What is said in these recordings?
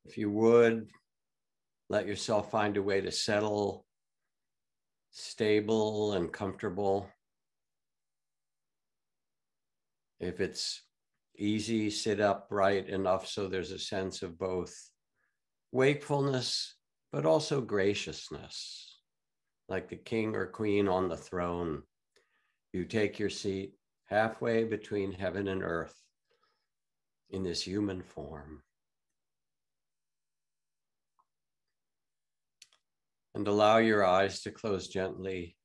If you would, let yourself find a way to settle, stable and comfortable. If it's easy, sit upright enough so there's a sense of both wakefulness, but also graciousness, like the king or queen on the throne. You take your seat halfway between heaven and earth in this human form. And allow your eyes to close gently.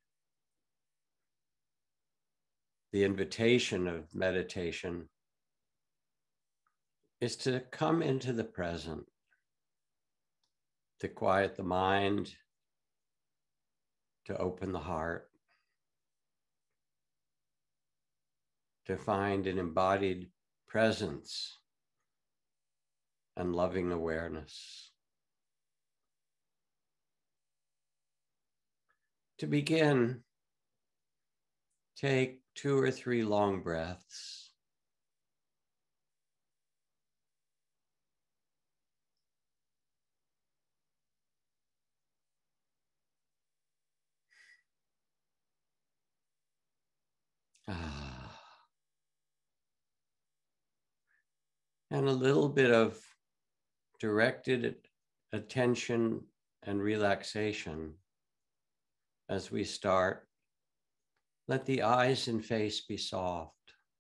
The invitation of meditation is to come into the present, to quiet the mind, to open the heart, to find an embodied presence and loving awareness. To begin, take 2 or 3 long breaths. And a little bit of directed attention and relaxation as we start. Let the eyes and face be soft.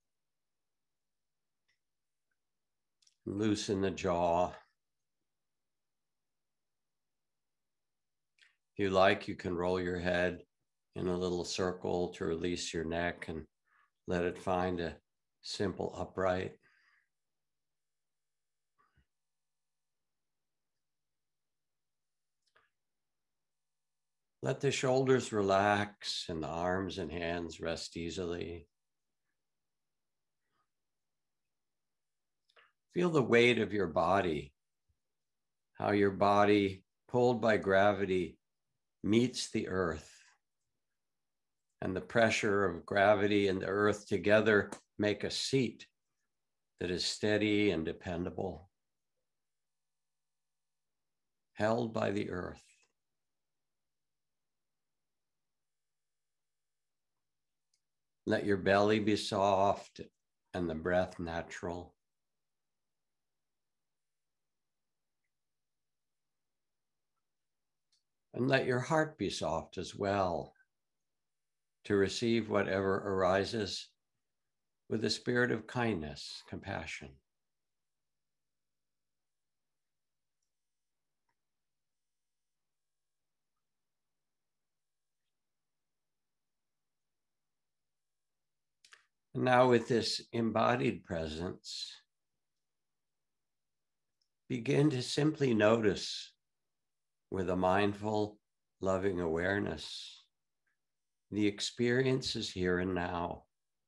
Loosen the jaw. If you like, you can roll your head in a little circle to release your neck and let it find a simple upright. Let the shoulders relax and the arms and hands rest easily. Feel the weight of your body, how your body, pulled by gravity, meets the earth. And the pressure of gravity and the earth together make a seat that is steady and dependable, held by the earth. Let your belly be soft and the breath natural. And let your heart be soft as well, to receive whatever arises with a spirit of kindness, compassion. And now with this embodied presence, begin to simply notice with a mindful, loving awareness the experiences here and now.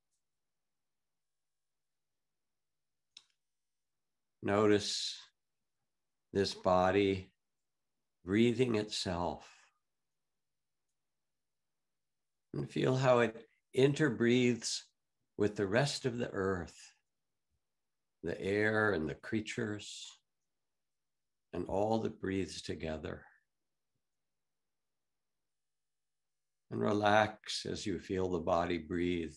Notice this body breathing itself and feel how it interbreathes with the rest of the earth, the air and the creatures, and all that breathes together. And relax as you feel the body breathe.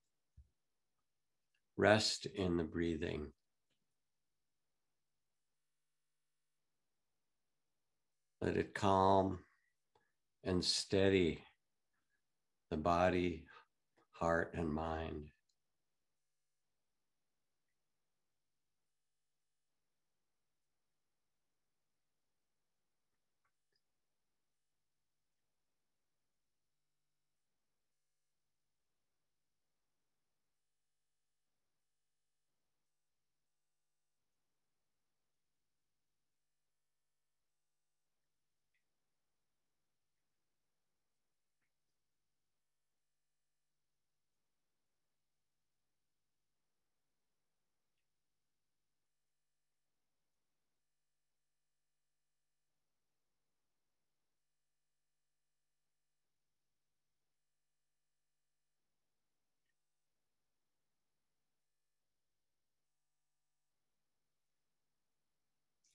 Rest in the breathing. Let it calm and steady the body, heart, and mind.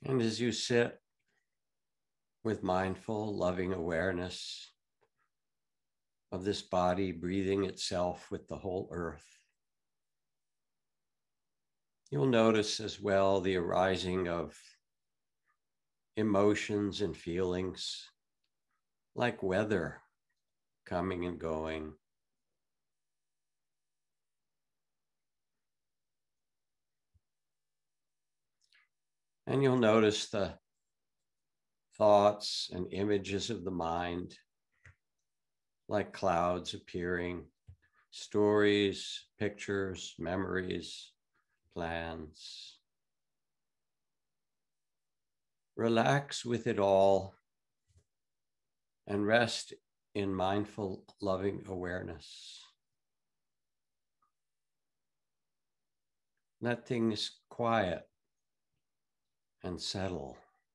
And as you sit with mindful, loving awareness of this body breathing itself with the whole earth, you'll notice as well the arising of emotions and feelings like weather coming and going. And you'll notice the thoughts and images of the mind like clouds appearing, stories, pictures, memories, plans. Relax with it all and rest in mindful, loving awareness. Let things quiet and settle,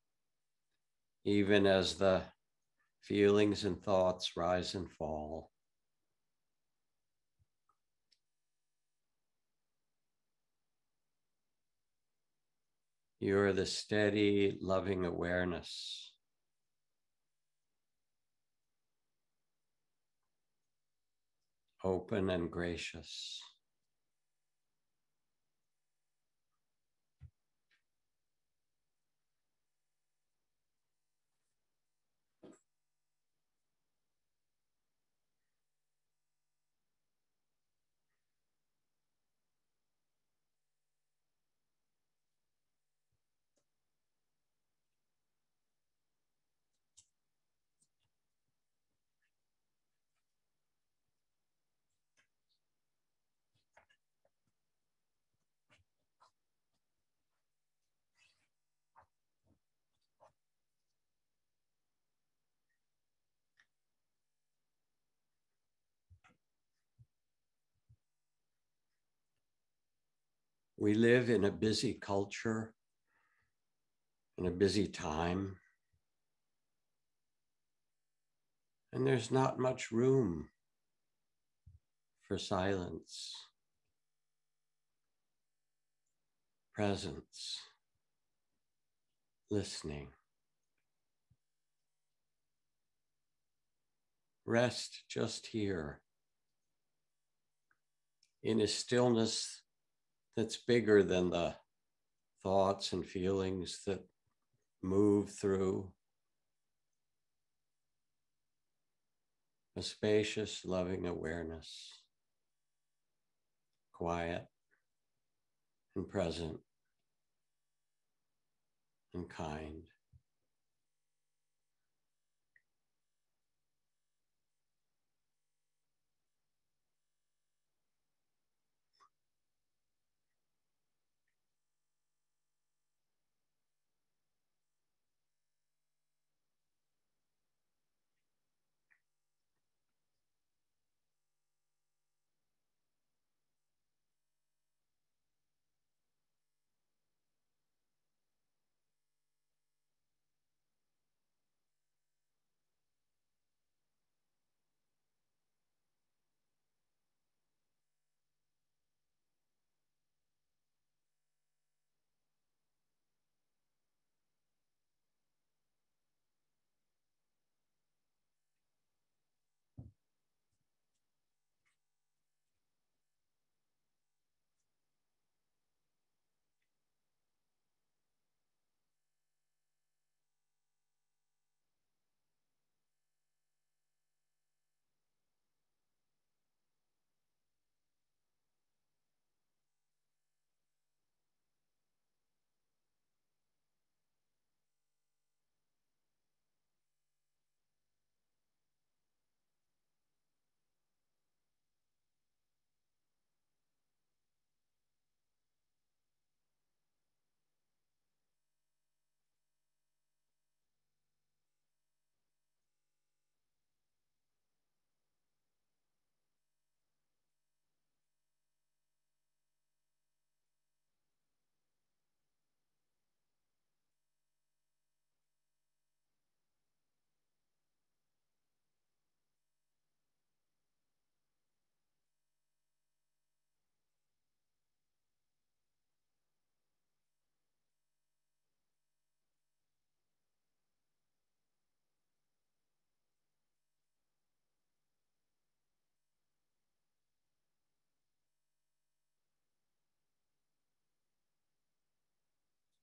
even as the feelings and thoughts rise and fall. You're the steady, loving awareness. Open and gracious. We live in a busy culture, in a busy time, and there's not much room for silence, presence, listening. Rest just here in a stillness that's bigger than the thoughts and feelings that move through. A spacious, loving awareness, quiet and present and kind.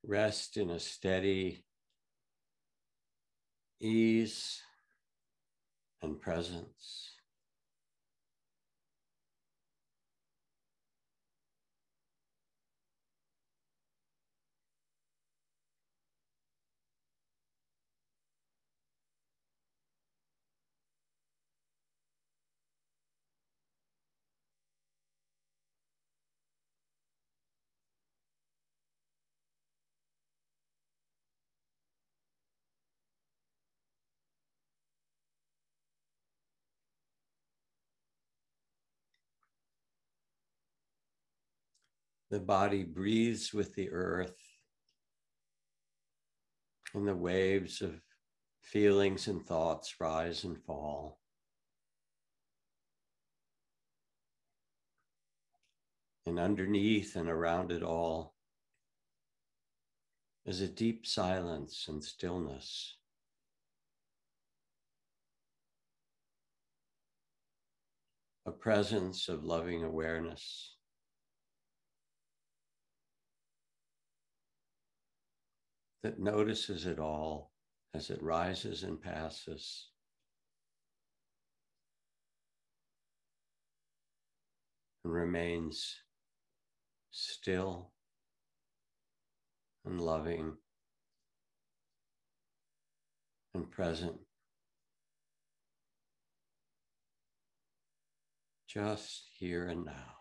rest in a steady ease and presence. The body breathes with the earth, and the waves of feelings and thoughts rise and fall. And underneath and around it all is a deep silence and stillness. A presence of loving awareness. That notices it all as it rises and passes. And remains still and loving and present, just here and now.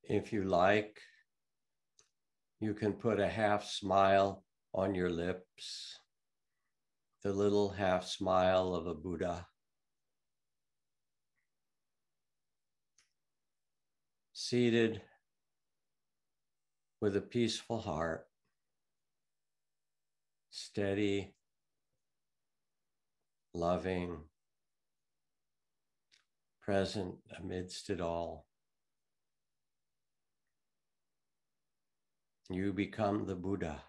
If you like, you can put a half smile on your lips, the little half smile of a Buddha. Seated with a peaceful heart, steady, loving, present amidst it all. You become the Buddha.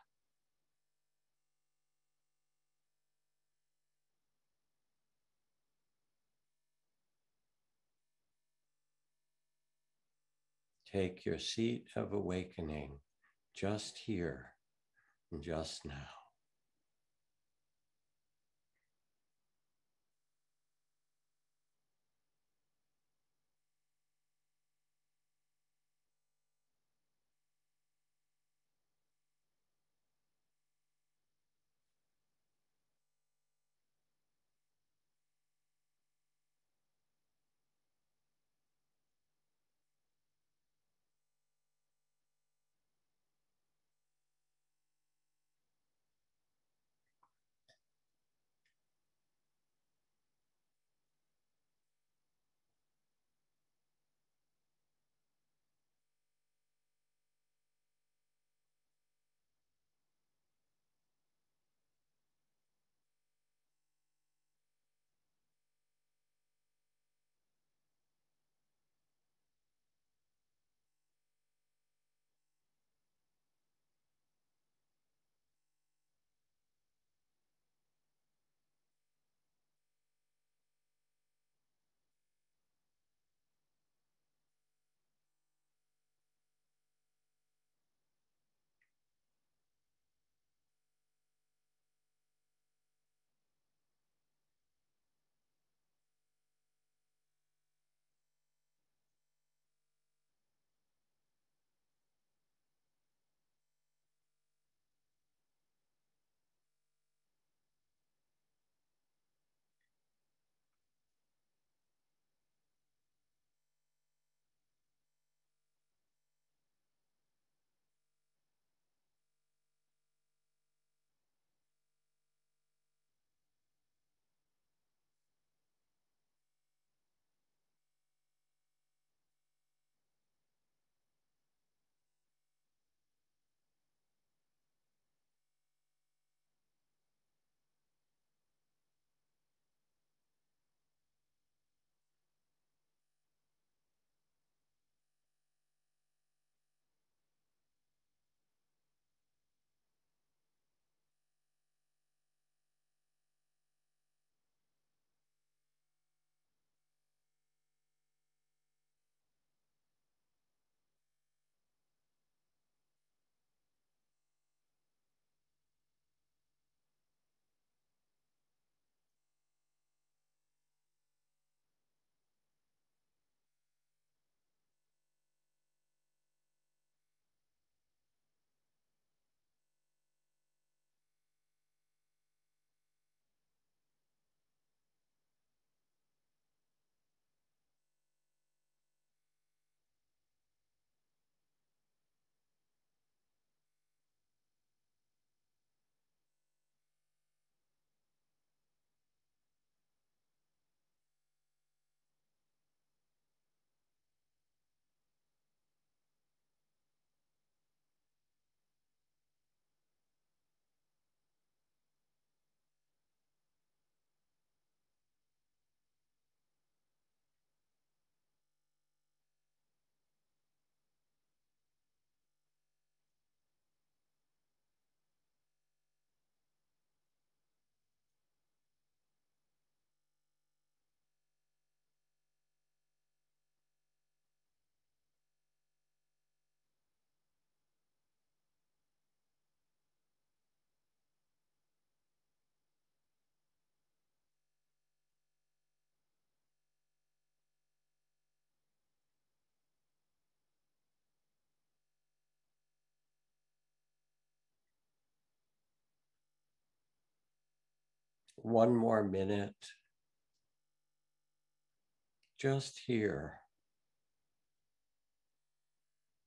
Take your seat of awakening just here and just now. One more minute, just here.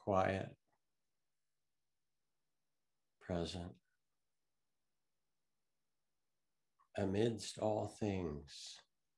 quiet, present, amidst all things.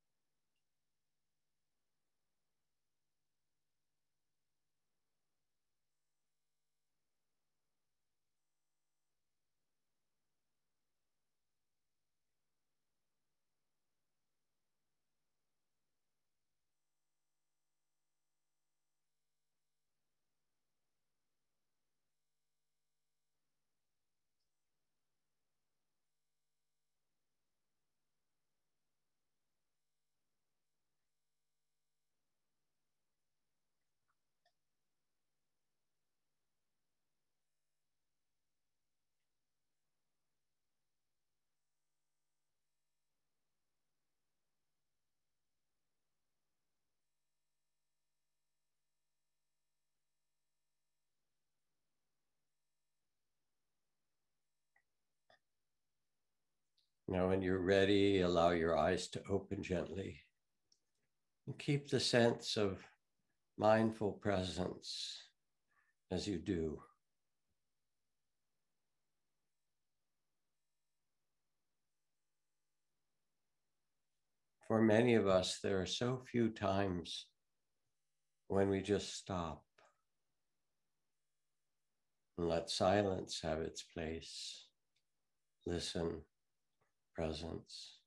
Now, when you're ready, allow your eyes to open gently and keep the sense of mindful presence as you do. For many of us, there are so few times when we just stop and let silence have its place. Listen, presence.